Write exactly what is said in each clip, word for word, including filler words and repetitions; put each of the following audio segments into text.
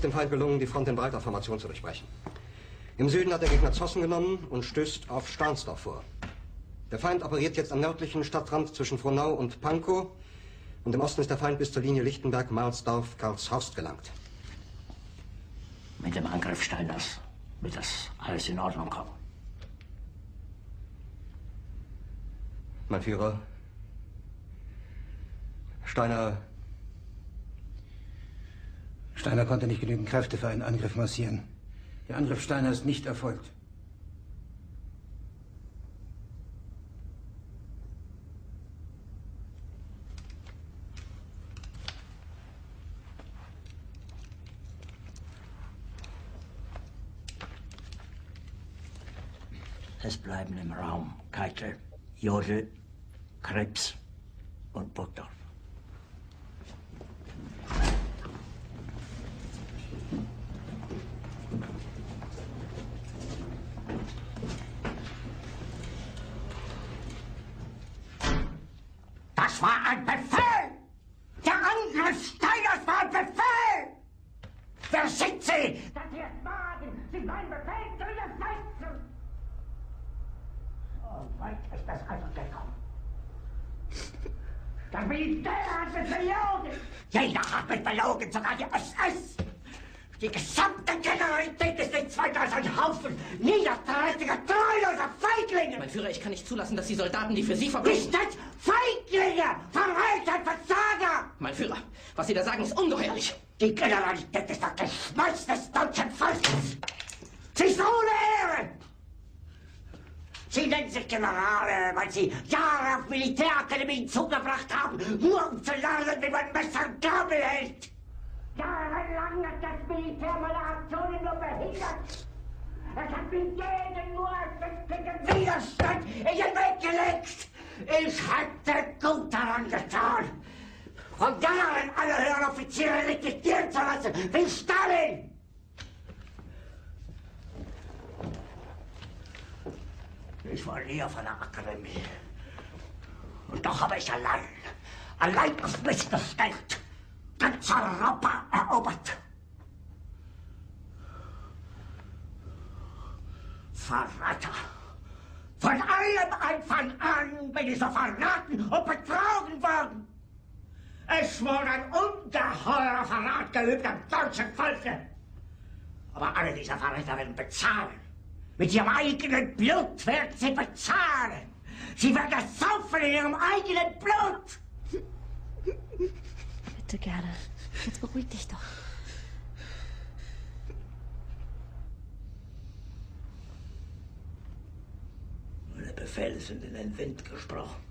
dem Feind gelungen, die Front in breiter Formation zu durchbrechen. Im Süden hat der Gegner Zossen genommen und stößt auf Stahnsdorf vor. Der Feind operiert jetzt am nördlichen Stadtrand zwischen Frohnau und Pankow. Und im Osten ist der Feind bis zur Linie Lichtenberg-Marsdorf-Karlshorst gelangt. Mit dem Angriff Steiners wird das alles in Ordnung kommen. Mein Führer, Steiner... Steiner konnte nicht genügend Kräfte für einen Angriff massieren. Der Angriff Steiner ist nicht erfolgt. Es bleiben im Raum Keitel, Jodl, Krebs und Burgdorf. Das war ein Befehl! Der Angriff Steiners war ein Befehl! Wer sind Sie, dass Sie es wagen, sich meinen Befehl zu widersetzen? So weit ist das also gekommen. Das Militär hat mich belogen! Jeder hat mich belogen, sogar die S S! Die gesamte Generalität ist nichts weiter als ein Haufen niederträchtiger, treuloser Feiglinge! Mein Führer, ich kann nicht zulassen, dass die Soldaten, die für Sie verbringen... Nicht als Feiglinge! Verreiter, Versager! Mein Führer, was Sie da sagen, ist ungeheuerlich! Die Generalität ist das Geschmeiß des deutschen Volkes! Sie ist ohne Ehre! Sie nennen sich Generale, weil Sie Jahre auf Militärakademien zugebracht haben, nur um zu lernen, wie man Messer und Gabel hält! Jahrelang hat das Militär meine Aktionen nur behindert. Es hat mir jeden nur erfindlichen Widerstand in den Weg gelegt. Ich hätte gut daran getan, von Jahren alle höheren Offiziere liquidieren zu lassen, wie Stalin. Ich war nie auf einer Akademie. Und doch habe ich allein, allein auf mich gestellt, ganz Europa erobert. Verräter! Von allem Anfang an bin ich so verraten und betrogen worden. Es wurde ein ungeheurer Verrat geübt am deutschen Volke. Aber alle diese Verräter werden bezahlen. Mit ihrem eigenen Blut werden sie bezahlen. Sie werden das saufen in ihrem eigenen Blut. Bitte gerne. Jetzt beruhig dich doch. Meine Befehle sind in den Wind gesprochen.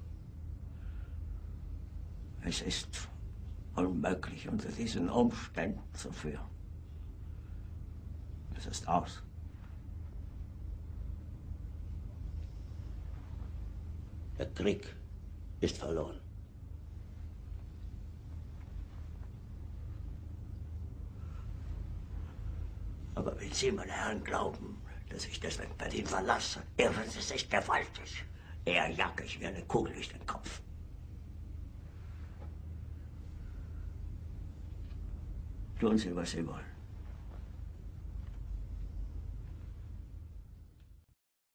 Es ist unmöglich, unter diesen Umständen zu führen. Es ist aus. Der Krieg ist verloren. Aber wenn Sie, meine Herren, glauben, dass ich deswegen Berlin verlasse, irren Sie sich gewaltig. Eher jag ich mir eine Kugel durch den Kopf. Tun Sie, was Sie wollen.